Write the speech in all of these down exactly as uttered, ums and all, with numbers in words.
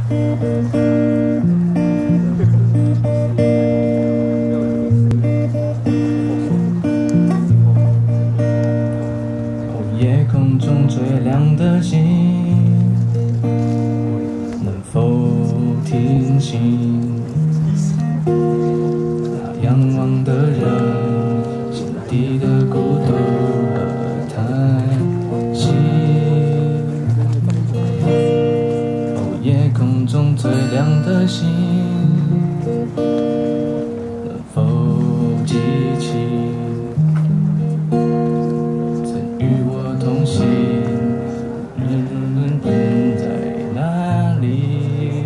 夜空中最亮的星，能否听清那仰望的人心底的孤独和叹息？哦，夜空中最亮的星，能否记起同行，人在哪里？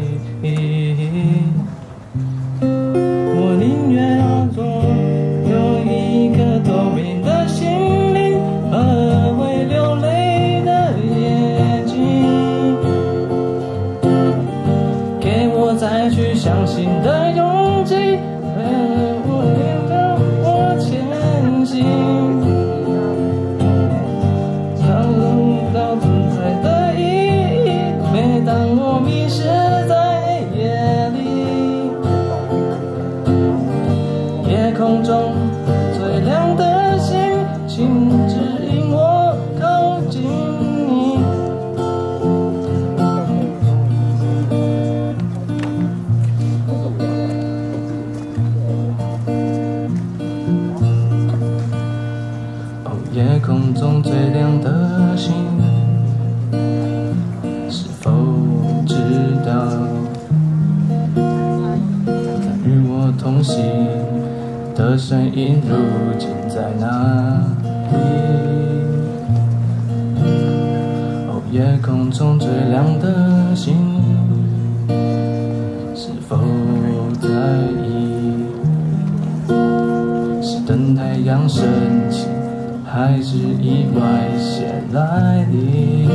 我宁愿做有一颗透明的心灵和会流泪的眼睛，给我再去相信的勇气，陪我领着我前行。当我迷失在夜里，夜空中最亮的星，请指引我靠近你。哦，夜空中最亮的星，是否知道与我同行的身影如今在哪里？哦，夜空中最亮的星，是否在意？是等太阳升起，还是意外先来临？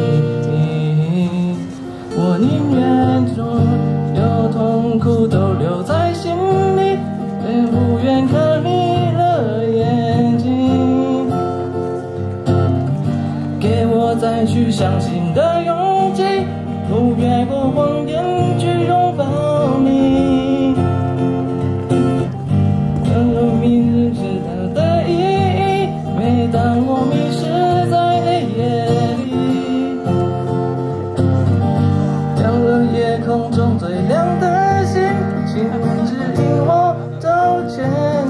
我宁愿所有痛苦都留在心里，也不愿看你的眼睛，给我再去相信的勇气，不越过谎言去拥抱你。让我迷失它的意义，每当我迷失在黑夜里，夜空中最亮的星，请指引我走前。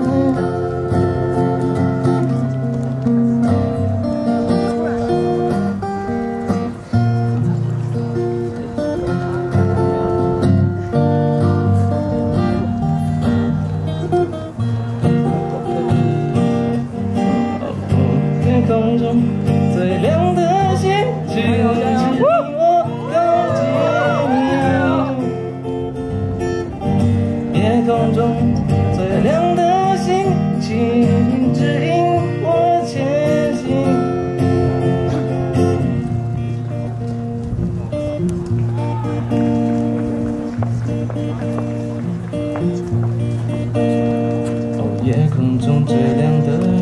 夜空中最亮的星，请指引我靠近。夜空中最亮的星，请指引我前行。哦，夜空中最亮的